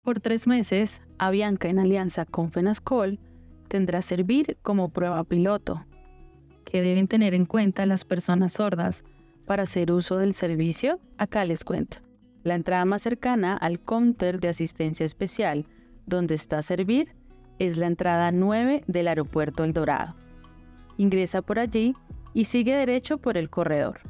Por 3 meses, Avianca, en alianza con Fenascol, tendrá Servir como prueba piloto, que deben tener en cuenta las personas sordas para hacer uso del servicio. Acá les cuento. La entrada más cercana al counter de asistencia especial, donde está Servir, es la entrada 9 del aeropuerto El Dorado. Ingresa por allí y sigue derecho por el corredor.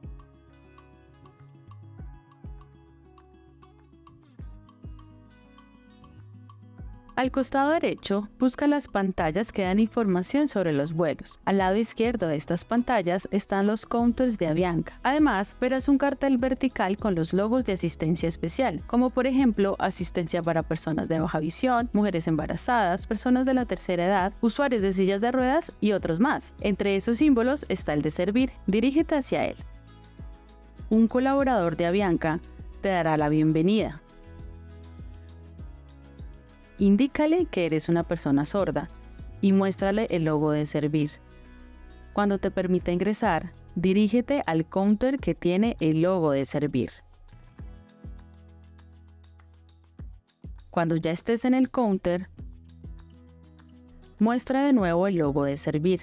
Al costado derecho, busca las pantallas que dan información sobre los vuelos. Al lado izquierdo de estas pantallas están los counters de Avianca. Además, verás un cartel vertical con los logos de asistencia especial, como por ejemplo, asistencia para personas de baja visión, mujeres embarazadas, personas de la tercera edad, usuarios de sillas de ruedas y otros más. Entre esos símbolos está el de Servir. Dirígete hacia él. Un colaborador de Avianca te dará la bienvenida. Indícale que eres una persona sorda y muéstrale el logo de Servir. Cuando te permita ingresar, dirígete al counter que tiene el logo de Servir. Cuando ya estés en el counter, muestra de nuevo el logo de Servir,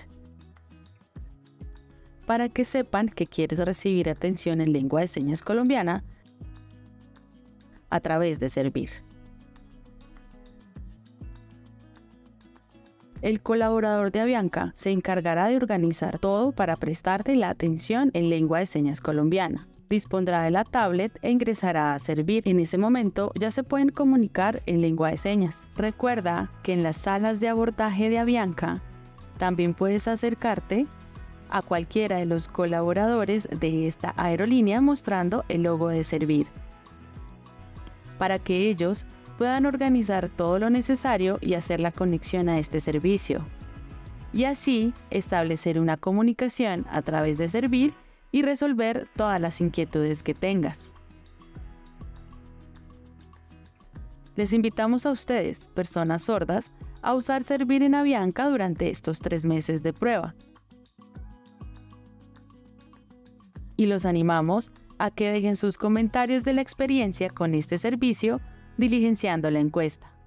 para que sepan que quieres recibir atención en lengua de señas colombiana a través de Servir. El colaborador de Avianca se encargará de organizar todo para prestarte la atención en lengua de señas colombiana. Dispondrá de la tablet e ingresará a Servir. En ese momento ya se pueden comunicar en lengua de señas. Recuerda que en las salas de abordaje de Avianca también puedes acercarte a cualquiera de los colaboradores de esta aerolínea mostrando el logo de Servir, para que ellos puedan organizar todo lo necesario y hacer la conexión a este servicio, y así establecer una comunicación a través de Servir y resolver todas las inquietudes que tengas. Les invitamos a ustedes, personas sordas, a usar Servir en Avianca durante estos 3 meses de prueba. Y los animamos a que dejen sus comentarios de la experiencia con este servicio diligenciando la encuesta.